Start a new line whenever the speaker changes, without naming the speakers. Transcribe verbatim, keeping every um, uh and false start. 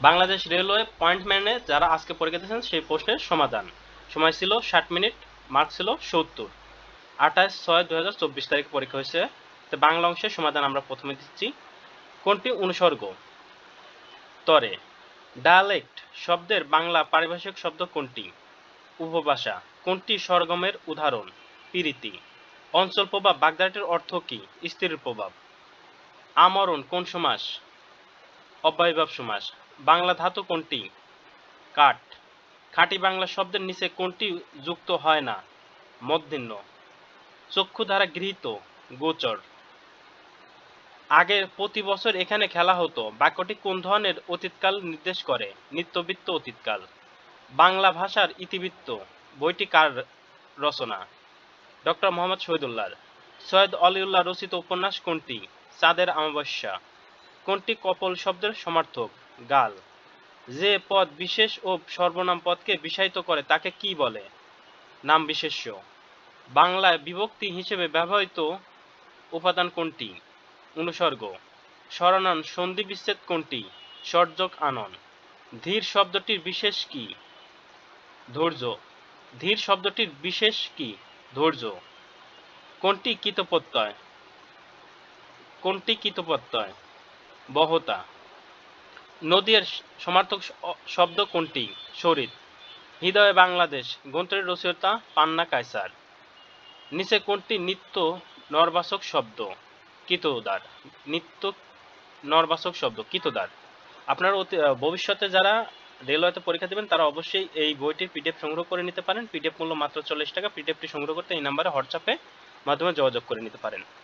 Bangladesh railway পয়েন্টম্যানে যারা আজকে পরীক্ষা দিয়েছেন সেই প্রশ্নের সমাধান। সময় ছিল ষাট মিনিট, মার্ক ছিল সত্তর। আঠাশ ছয় দুই হাজার চব্বিশ তারিখে পরীক্ষা হয়েছে। তো বাংলা অংশের সমাধান আমরা প্রথমে দিচ্ছি। কোনটি অনুসর্গ? তরে। ডায়ালেক্ট শব্দের বাংলা পারিভাষিক শব্দ কোনটি? উপভাষা। কোনটি স্বরগমের উদাহরণ? পীড়িতি। অঞ্চল প্রভাব বাগধারাটির অর্থ কি? স্ত্রীর প্রভাব। আমরণ কোন সমাস? অব্যয়ভাব সমাস। বাংলা ধাতু কোনটি? কাঠ। খাঁটি বাংলা শব্দের নিচে কোনটি যুক্ত হয় না? মধ্যাহ্ন। চক্ষু দ্বারা গৃহীত গোচর। আগে প্রতি বছর এখানে খেলা হতো বাক্যটি কোন ধরনের অতীতকাল নির্দেশ করে? নিত্যবৃত্ত অতীতকাল। বাংলা ভাষার ইতিবৃত্ত বইটি কার রচনা? ডক্টর মোহাম্মদ শহীদুল্লাহ। সৈয়দ অলিউল্লাহ রচিত উপন্যাস কোনটি? চাঁদের অমাবস্যা। কোনটি কপল শব্দের সমার্থক? গাল। যে পদ বিশেষ ও সর্বনাম পদকে বিষায়িত করে তাকে কি বলে? নাম বিশেষ্য। বাংলায় বিভক্তি হিসেবে ব্যবহৃত উপাদান কোনটি? অনুসর্গ। স্বরানান সন্ধি বিচ্ছেদ কোনটি? সর্জক আনন। ধীর শব্দটির বিশেষ কি? ধৈর্য। ধীর শব্দটির বিশেষ কি? ধৈর্য। কোনটি কৃতপ্রত্যয়? কোনটি কৃতপ্রত্যয়? বহতা। নদীর সমার্থক শব্দ কোনটি? শরীর। হৃদয়ে বাংলাদেশ গ্রন্থের রচয়িতা পান্না কায়সার। নিচে কোনটি নিত্য নরবাচক শব্দ? কৃতদার। নিত্য নরবাচক শব্দ কৃতদার। আপনার ভবিষ্যতে যারা রেলওয়েতে পরীক্ষা দেবেন তারা অবশ্যই এই বইটির পিডিএফ সংগ্রহ করে নিতে পারেন। পিডিএফ মূল্য মাত্র চল্লিশ টাকা। পিডিএফটি সংগ্রহ করতে এই নাম্বারে হোয়াটসঅ্যাপে মাধ্যমে যোগাযোগ করে নিতে পারেন।